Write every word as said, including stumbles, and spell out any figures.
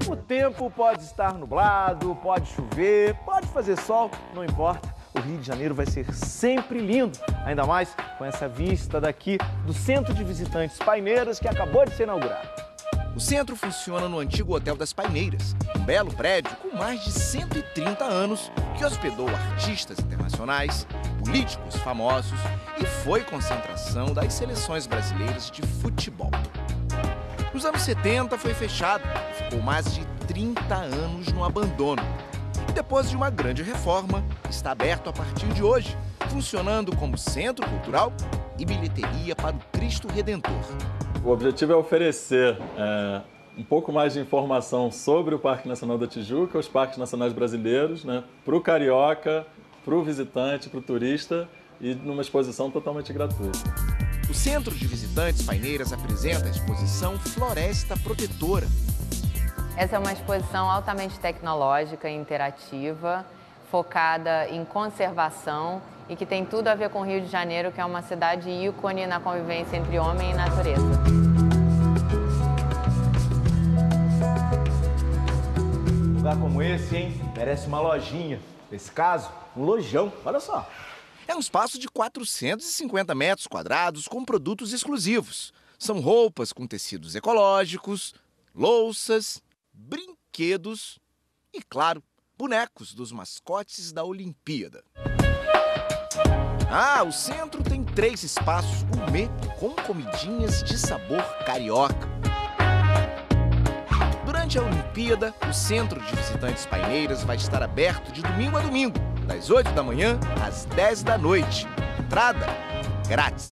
O tempo pode estar nublado, pode chover, pode fazer sol, não importa. O Rio de Janeiro vai ser sempre lindo, ainda mais com essa vista daqui do Centro de Visitantes Paineiras que acabou de ser inaugurado. O centro funciona no antigo Hotel das Paineiras, um belo prédio com mais de cento e trinta anos que hospedou artistas internacionais, políticos famosos e foi concentração das seleções brasileiras de futebol. Nos anos setenta foi fechado, ficou mais de trinta anos no abandono. E depois de uma grande reforma, está aberto a partir de hoje, funcionando como centro cultural e bilheteria para o Cristo Redentor. O objetivo é oferecer é, um pouco mais de informação sobre o Parque Nacional da Tijuca, os parques nacionais brasileiros, né, para o carioca, para o visitante, para o turista e numa exposição totalmente gratuita. O Centro de Visitantes Paineiras apresenta a exposição Floresta Protetora. Essa é uma exposição altamente tecnológica e interativa, focada em conservação e que tem tudo a ver com o Rio de Janeiro, que é uma cidade ícone na convivência entre homem e natureza. Um lugar como esse, hein, merece uma lojinha. Nesse caso, um lojão, olha só. É um espaço de quatrocentos e cinquenta metros quadrados com produtos exclusivos. São roupas com tecidos ecológicos, louças, brinquedos e, claro, bonecos dos mascotes da Olimpíada. Ah, o centro tem três espaços gourmet com comidinhas de sabor carioca. Durante a Olimpíada, o Centro de Visitantes Paineiras vai estar aberto de domingo a domingo, das oito da manhã às dez da noite. Entrada grátis.